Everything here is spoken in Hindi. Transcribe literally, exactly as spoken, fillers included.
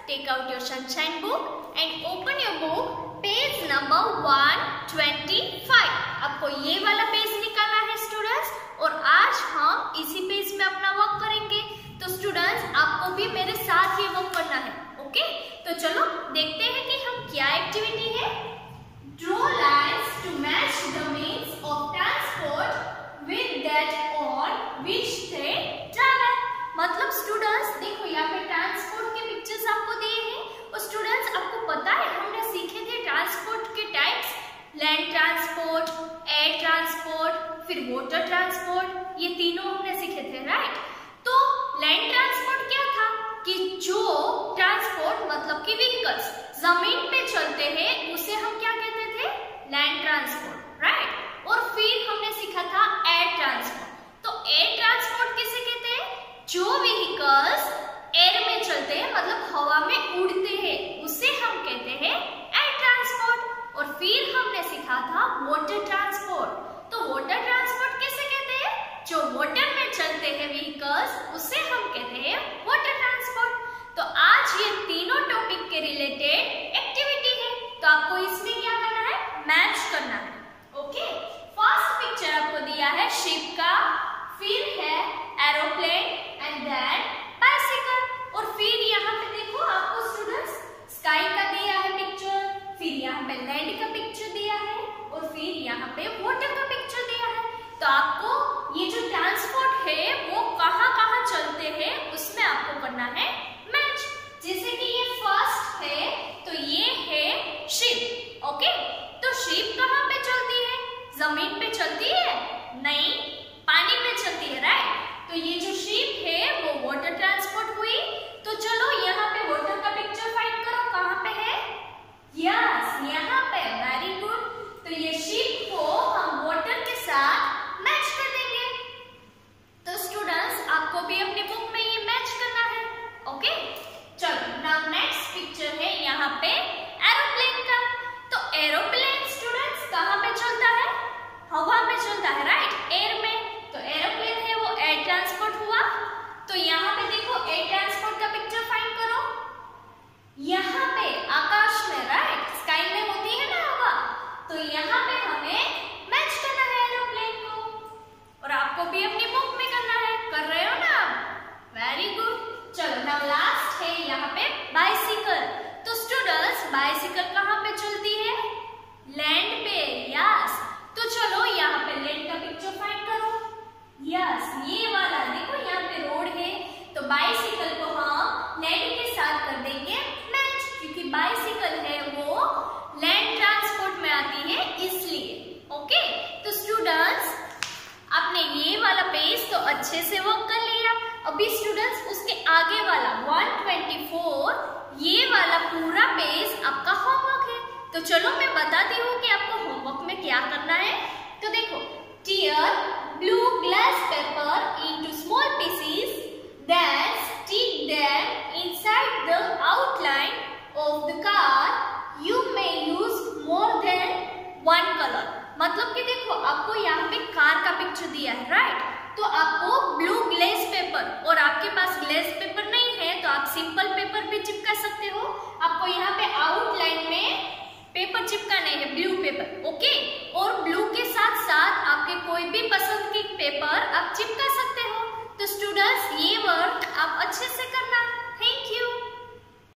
take out your sunshine book and open your book page number one twenty-five। आपको ये वाला पेज निकालना है स्टूडेंट्स, और आज हम इसी पेज में अपना वर्क करेंगे। तो स्टूडेंट्स आपको भी मेरे साथ ये वर्क करना है, ओके? तो चलो देखते हैं कि हम क्या एक्टिविटी है। Draw lines to match the means of transport with that on which they travel. मतलब स्टूडेंट्स देखो यहाँ पे ट्रांसपोर्ट के पिक्चर्स आपको दिए हैं, और स्टूडेंट्स आपको पता है हमने सीखे थे ट्रांसपोर्ट के types, land transport, air transport, फिर वाटर ट्रांसपोर्ट, ये तीनों हमने सीखे थे, राइट? तो लैंड ट्रांसपोर्ट क्या था कि जो ट्रांसपोर्ट मतलब कि व्हीकल्स जमीन पे चलते हैं उसे हम क्या कहते थे? Land transport, right? और फिर हमने सीखा था एयर ट्रांसपोर्ट। तो एयर ट्रांसपोर्ट किसे कहते हैं? जो व्हीकल्स एयर में चलते हैं मतलब हवा में उड़ते हैं उसे हम कहते हैं एयर ट्रांसपोर्ट। और फिर हमने सीखा था वाटर ट्रांसपोर्ट। तो वाटर ट्रांसपोर्ट किसे कहते हैं? जो वाटर में चलते हैं व्हीकल्स उसे हम कहते हैं वाटर ट्रांसपोर्ट। तो आज ये तीनों टॉपिक के रिलेटेड एक्टिविटी है, तो आपको इसमें क्या करना है? मैच करना है, ओके? फर्स्ट पिक्चर आपको दिया है शिप का, फिर है एरोप्लेन एंड देन बाइसिकल, और फिर यहाँ पे देखो आपको स्टूडेंट्स स्काई का दिया है पिक्चर, फिर यहाँ पे लैंड का पिक्चर दिया है, और फिर यहाँ पे वाटर का पिक्चर दिया है। तो आपको ये जो ट्रांसपोर्ट है वो कहाँ कहाँ चलते हैं उसमें आपको करना है मैच। जैसे कि ये फर्स्ट है तो ये है शिप, ओके? तो शिप कहाँ पे चलती है? जमीन पे चलती है? नहीं, पानी में चलती है, राइट? तो ये जो शिप है वो वाटर ट्रांसपोर्ट हुई। तो चलो यहाँ पे वाटर का पिक्चर फाइंड करो, कहाँ पे है? यस, यहाँ पे, वेरी गुड। तो ये शिप को हम वाटर के साथ मैच कर देंगे। तो स्टूडेंट्स आपको भी अपनी बुक में ये मैच करना है, ओके? चलो नाउ नेक्स्ट पिक्चर है यहाँ पे एरोप्लेन का। तो एरोप्लेन स्टूडेंट्स कहाँ पे चलता है? हवा में चलता है, राइट? एयर में। तो एरोप्लेन है वो एयर ट्रांसपोर्ट हुआ। तो यहाँ पे देखो एयर ट्रांसपोर्ट का पिक्चर फाइंड करो, यहाँ पे आकाश में, राइट? स्काई में होती है ना हवा, तो यहाँ पे हमें मैच करना है एरोप्लेन को, और आपको भी अपनी बुक में करना है। कर रहे हो ना आप? Very good. चलो नाउ लास्ट है यहाँ पे बाइसिकल। तो स्टूडेंट्स बाइसिकल कहाँ पे चलती है? लैंड पे, यस। तो चलो यहाँ पे लैंड का पिक्चर फाइंड करो। यस, ये वाला देखो यहाँ पे रोड है, तो बाइसिकल को हम लैंड के साथ कर देंगे मैच, क्योंकि बाइसिकल है वो लैंड ट्रांसपोर्ट में आती है इसलिए, ओके? तो स्टूडेंट्स आपने ये वाला पेज तो अच्छे से वर्क कर लिया। अभी स्टूडेंट्स उसके आगे वाला one twenty-four ये वाला पूरा पेज आपका होमवर्क है। तो चलो मैं बताती हूँ कि आपको होमवर्क में क्या करना है। तो देखो, tear blue glass paper into small pieces, then stick them inside the outline of the car. You may use more than one color. मतलब कि देखो आपको यहाँ पे कार का पिक्चर दिया है, राइट? तो आपको ब्लू ग्लेस पेपर, और आपके पास ग्लेस पेपर नहीं है तो आप सिंपल पेपर भी चिपका सकते हो। आपको यहाँ पे आउटलाइन में पेपर चिपकाने है, ब्लू पेपर, ओके?